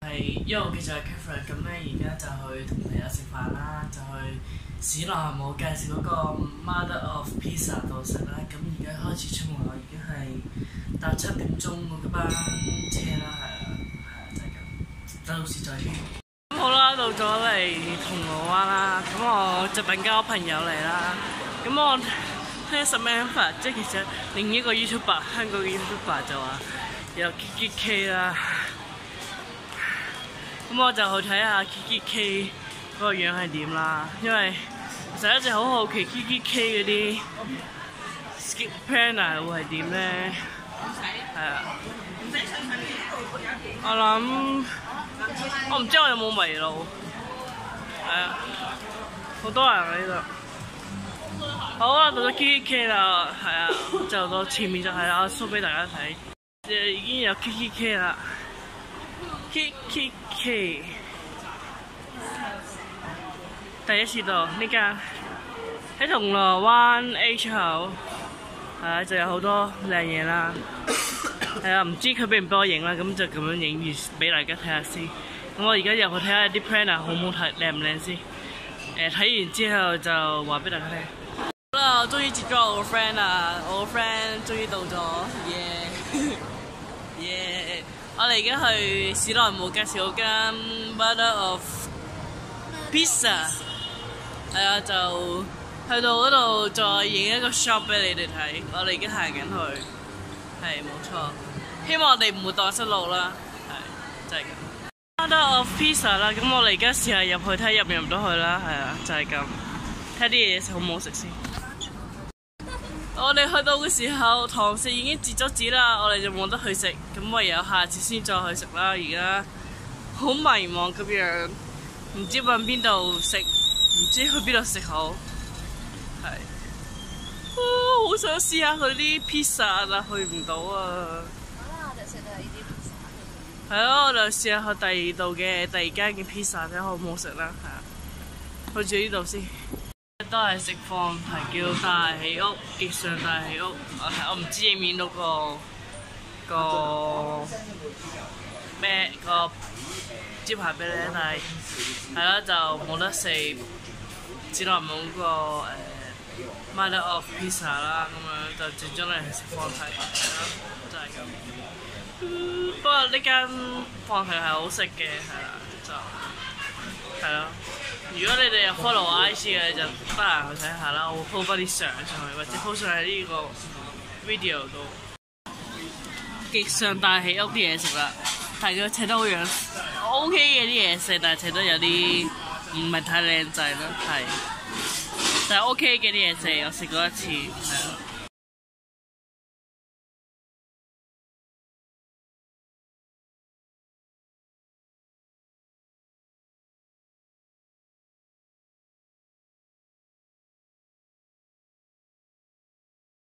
係因為我其實係 Catherine 咁咧，而家就去同朋友食飯啦，就去史內姆介紹嗰個 Mother of Pisa 度食啦。咁而家開始出門啦，已經係搭7點鐘嗰班車啦，係啊，就係咁。到時再見。咁好啦，到咗嚟銅鑼灣啦，咁我就等緊我朋友嚟啦。咁我聽 Samantha 即係其實另一個 YouTuber 香港嘅 YouTuber 就話有 Kiki K 啦。咁我就去睇下 Kiki K 嗰個樣係點啦，因為其實一直好好奇 Kiki K 嗰啲 skip planner 會係點咧？係啊。我唔知我有冇迷路。係啊，好多人喺呢度。好啊，到咗 Kiki K 啦，係啊，就到前面就係啦，我 show 俾大家睇，已經有 Kiki K 啦。Kiki K 第一次到呢間喺銅鑼灣 H 口，係啊，就有好多靚嘢啦。係啊，唔知佢俾唔俾我影啦，咁就咁樣影住俾大家睇下先。咁我而家入去睇下啲 planner 好唔好睇，靚唔靚先。睇完之後就話俾大家聽。好啦，我終於接咗我個 friend 啦，我個 friend 終於到咗，耶！我哋而家去史內姆介紹嗰間 Mother of Pisa， 係啊，就去到嗰度再影一個 shop 俾你哋睇。我哋已經行緊去，係冇錯。希望我哋唔會蕩失路啦，係就係咁。Mother of Pisa 啦，咁我哋而家試下入去睇入唔入到去啦，係啊，就係咁。睇下啲嘢食好唔好食先。我哋去到嘅時候，堂食已經截咗止啦，我哋就冇得去食，咁唯有下次先再去食啦。而家好迷茫咁樣，唔知揾邊度食，唔知去邊度食好，係。好想試下佢啲 pizza 啦，去唔到啊。 好啦，我哋食到呢啲 pizza。 係咯，我就試下去第二度嘅第二間嘅 pizza 睇下好唔好食啦，係啊。去住呢度先。都係食放題叫大喜屋，極上大喜屋。我唔知影面到個咩個招牌俾你，但係係啦，就冇得食史內姆嗰個Mother of Pisa 啦，咁樣就轉咗嚟食放題，係咯，就係咁。不過呢間放題係好食嘅，係啦，就係咯。如果你哋有 follow 我 IG 嘅，就得閒去睇下啦。我會 po 翻啲相上去，或者 po 上喺呢個 video 度。極上大喜屋啲嘢食啦，但係佢砌得好樣 OK 嘅啲嘢食，但係砌得有啲唔係太靚仔啦，係。但係 OK 嘅啲嘢食，我食過一次，係啊。